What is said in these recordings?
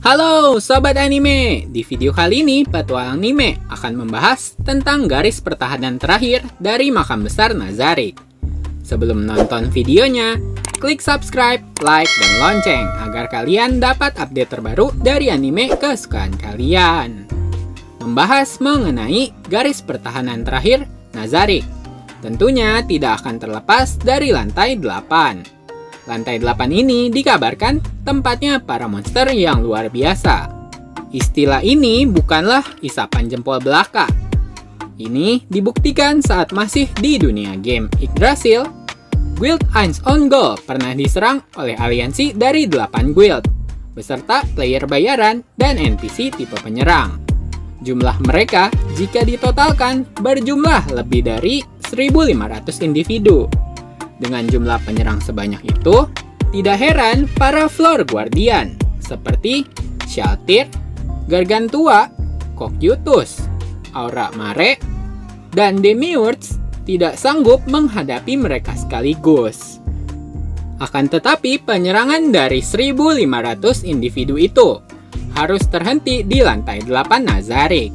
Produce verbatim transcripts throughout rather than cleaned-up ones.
Halo Sobat Anime, di video kali ini Petualang Anime akan membahas tentang garis pertahanan terakhir dari makam besar Nazarik. Sebelum nonton videonya, klik subscribe, like, dan lonceng agar kalian dapat update terbaru dari anime kesukaan kalian. Membahas mengenai garis pertahanan terakhir Nazarik, tentunya tidak akan terlepas dari lantai delapan. Lantai delapan ini dikabarkan tempatnya para monster yang luar biasa. Istilah ini bukanlah isapan jempol belaka. Ini dibuktikan saat masih di dunia game Yggdrasil. Guild Ainz Ongol pernah diserang oleh aliansi dari delapan guild, beserta player bayaran dan N P C tipe penyerang. Jumlah mereka jika ditotalkan berjumlah lebih dari seribu lima ratus individu. Dengan jumlah penyerang sebanyak itu, tidak heran para Floor Guardian seperti Shaltir, Gargantua, Cocytus, Aura Mare, dan Demiurge tidak sanggup menghadapi mereka sekaligus. Akan tetapi penyerangan dari seribu lima ratus individu itu harus terhenti di lantai delapan Nazarik.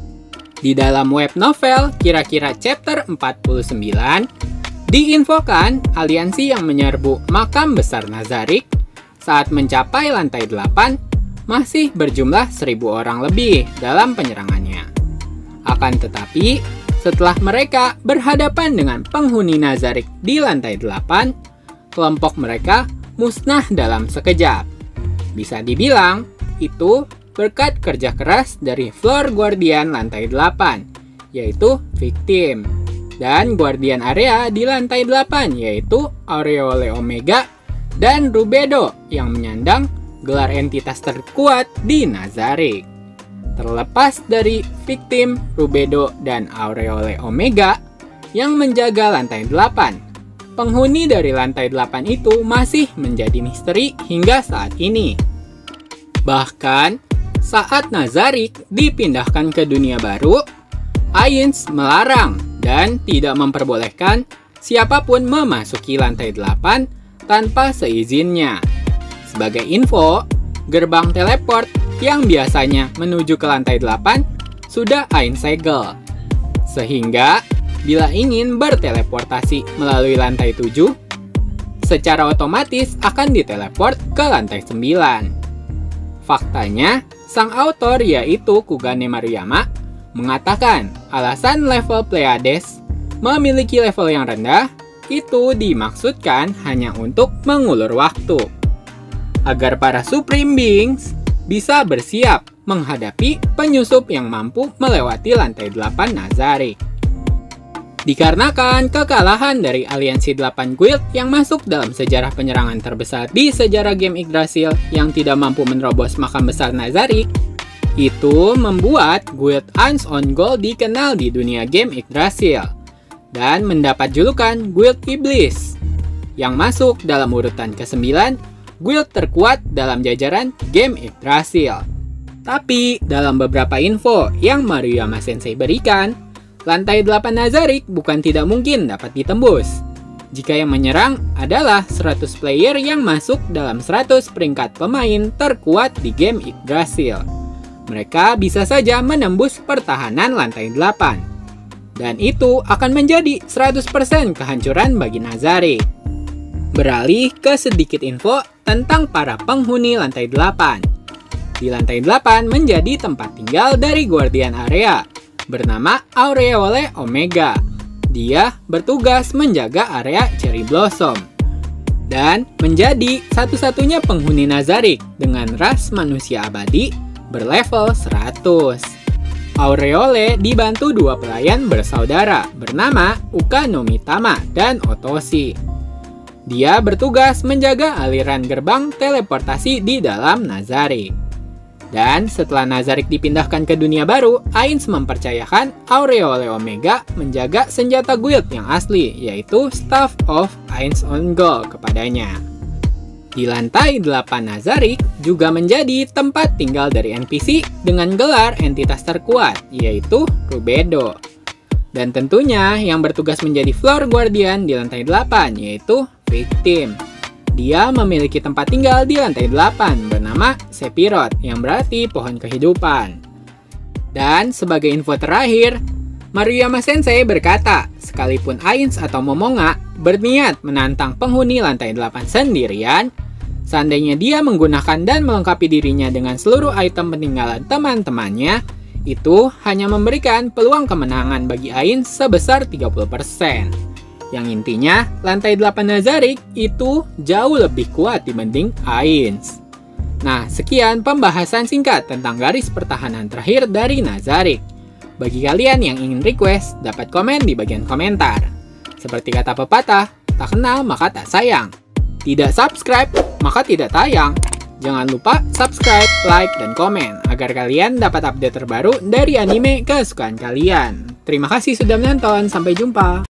Di dalam web novel kira-kira chapter empat puluh sembilan, diinfokan aliansi yang menyerbu makam besar Nazarik saat mencapai lantai delapan masih berjumlah seribu orang lebih dalam penyerangannya. Akan tetapi, setelah mereka berhadapan dengan penghuni Nazarik di lantai delapan, kelompok mereka musnah dalam sekejap. Bisa dibilang, itu berkat kerja keras dari Floor Guardian lantai delapan, yaitu Victim. Dan Guardian Area di lantai delapan yaitu Aureole Omega dan Rubedo yang menyandang gelar entitas terkuat di Nazarik. Terlepas dari Victim, Rubedo, dan Aureole Omega yang menjaga lantai delapan, penghuni dari lantai delapan itu masih menjadi misteri hingga saat ini. Bahkan, saat Nazarik dipindahkan ke dunia baru, Ainz melarang dan tidak memperbolehkan siapapun memasuki lantai delapan tanpa seizinnya. Sebagai info, gerbang teleport yang biasanya menuju ke lantai delapan sudah Ainz segel. Sehingga, bila ingin berteleportasi melalui lantai tujuh, secara otomatis akan diteleport ke lantai sembilan. Faktanya, sang autor yaitu Kugane Maruyama mengatakan alasan level Pleiades memiliki level yang rendah itu dimaksudkan hanya untuk mengulur waktu, agar para Supreme Beings bisa bersiap menghadapi penyusup yang mampu melewati lantai delapan Nazarik. Dikarenakan kekalahan dari aliansi delapan guild yang masuk dalam sejarah penyerangan terbesar di sejarah game Yggdrasil yang tidak mampu menerobos makam besar Nazarik, itu membuat Guild Ainz Ongol dikenal di dunia game Yggdrasil dan mendapat julukan Guild Iblis yang masuk dalam urutan kesembilan guild terkuat dalam jajaran game Yggdrasil. Tapi dalam beberapa info yang Maruyama Sensei berikan, lantai delapan Nazarik bukan tidak mungkin dapat ditembus jika yang menyerang adalah seratus player yang masuk dalam seratus peringkat pemain terkuat di game Yggdrasil. Mereka bisa saja menembus pertahanan lantai delapan. Dan itu akan menjadi seratus persen kehancuran bagi Nazarik. Beralih ke sedikit info tentang para penghuni lantai delapan. Di lantai delapan menjadi tempat tinggal dari Guardian Area bernama Aureole Omega. Dia bertugas menjaga area Cherry Blossom dan menjadi satu-satunya penghuni Nazarik dengan ras manusia abadi berlevel seratus. Aureole dibantu dua pelayan bersaudara bernama Uka no Mitama dan Otoshi. Dia bertugas menjaga aliran gerbang teleportasi di dalam Nazarik. Dan setelah Nazarik dipindahkan ke dunia baru, Ainz mempercayakan Aureole Omega menjaga senjata guild yang asli, yaitu Staff of Ainz Ongol kepadanya. Di lantai delapan Nazarik juga menjadi tempat tinggal dari N P C dengan gelar entitas terkuat, yaitu Rubedo. Dan tentunya yang bertugas menjadi Floor Guardian di lantai delapan, yaitu Victim. Dia memiliki tempat tinggal di lantai delapan bernama Sephiroth yang berarti pohon kehidupan. Dan sebagai info terakhir, Maruyama Sensei berkata, sekalipun Ainz atau Momonga berniat menantang penghuni lantai delapan sendirian, seandainya dia menggunakan dan melengkapi dirinya dengan seluruh item peninggalan teman-temannya, itu hanya memberikan peluang kemenangan bagi Ainz sebesar tiga puluh persen. Yang intinya, lantai delapan Nazarick itu jauh lebih kuat dibanding Ainz. Nah, sekian pembahasan singkat tentang garis pertahanan terakhir dari Nazarick. Bagi kalian yang ingin request, dapat komen di bagian komentar. Seperti kata pepatah, tak kenal maka tak sayang. Tidak subscribe, maka tidak tayang. Jangan lupa subscribe, like, dan komen agar kalian dapat update terbaru dari anime kesukaan kalian. Terima kasih sudah menonton, sampai jumpa.